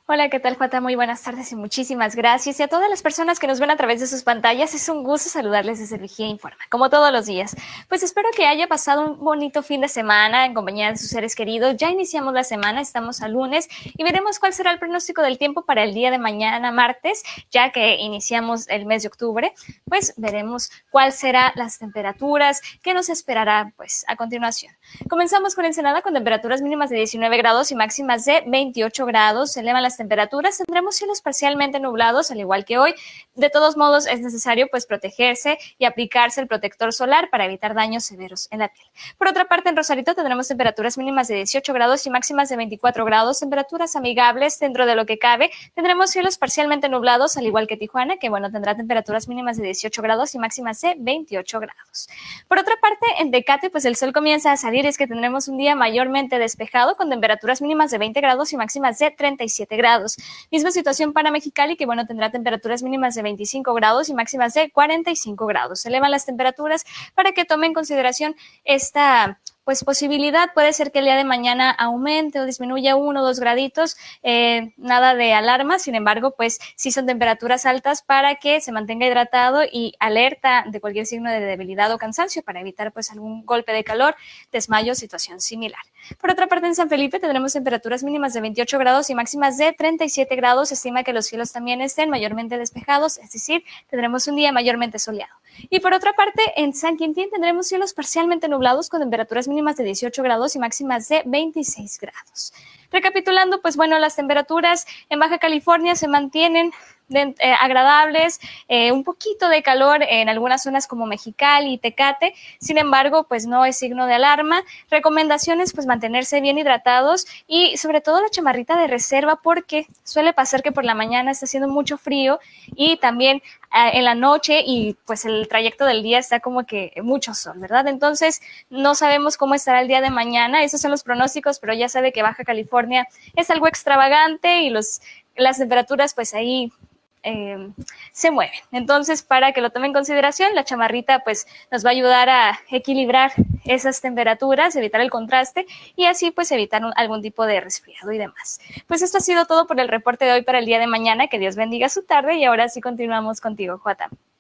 Hola, ¿qué tal, Juata? Muy buenas tardes y muchísimas gracias. Y a todas las personas que nos ven a través de sus pantallas, es un gusto saludarles desde Vigía Informa, como todos los días. Pues espero que haya pasado un bonito fin de semana en compañía de sus seres queridos. Ya iniciamos la semana, estamos a lunes y veremos cuál será el pronóstico del tiempo para el día de mañana, martes, ya que iniciamos el mes de octubre. Pues veremos cuál serán las temperaturas que nos esperará pues a continuación. Comenzamos con Ensenada con temperaturas mínimas de 19 grados y máximas de 28 grados. Se elevan las temperaturas, tendremos cielos parcialmente nublados, al igual que hoy. De todos modos, es necesario pues protegerse y aplicarse el protector solar para evitar daños severos en la piel. Por otra parte, en Rosarito tendremos temperaturas mínimas de 18 grados y máximas de 24 grados, temperaturas amigables dentro de lo que cabe. Tendremos cielos parcialmente nublados, al igual que Tijuana, que bueno, tendrá temperaturas mínimas de 18 grados y máximas de 28 grados. Por otra parte, en Tecate, pues el sol comienza a salir, es que tendremos un día mayormente despejado con temperaturas mínimas de 20 grados y máximas de 37 grados. Misma situación para Mexicali, que bueno, tendrá temperaturas mínimas de 25 grados y máximas de 45 grados. Se elevan las temperaturas para que tome en consideración esta pues posibilidad. Puede ser que el día de mañana aumente o disminuya 1 o 2 graditos, nada de alarma. Sin embargo, pues sí son temperaturas altas para que se mantenga hidratado y alerta de cualquier signo de debilidad o cansancio para evitar pues algún golpe de calor, desmayo, situación similar. Por otra parte, en San Felipe tendremos temperaturas mínimas de 28 grados y máximas de 37 grados. Se estima que los cielos también estén mayormente despejados, es decir, tendremos un día mayormente soleado. Y por otra parte, en San Quintín tendremos cielos parcialmente nublados con temperaturas mínimas de 18 grados y máximas de 26 grados. Recapitulando, pues bueno, las temperaturas en Baja California se mantienen agradables, un poquito de calor en algunas zonas como Mexicali y Tecate. Sin embargo, pues no es signo de alarma. Recomendaciones, pues mantenerse bien hidratados y sobre todo la chamarrita de reserva, porque suele pasar que por la mañana está haciendo mucho frío y también en la noche y pues el trayecto del día está como que mucho sol, ¿verdad? Entonces no sabemos cómo estará el día de mañana. Esos son los pronósticos, pero ya sabe que Baja California es algo extravagante y las temperaturas pues ahí se mueven. Entonces, para que lo tome en consideración, la chamarrita pues nos va a ayudar a equilibrar esas temperaturas, evitar el contraste y así pues evitar algún tipo de resfriado y demás. Pues esto ha sido todo por el reporte de hoy para el día de mañana. Que Dios bendiga su tarde y ahora sí continuamos contigo, Juata.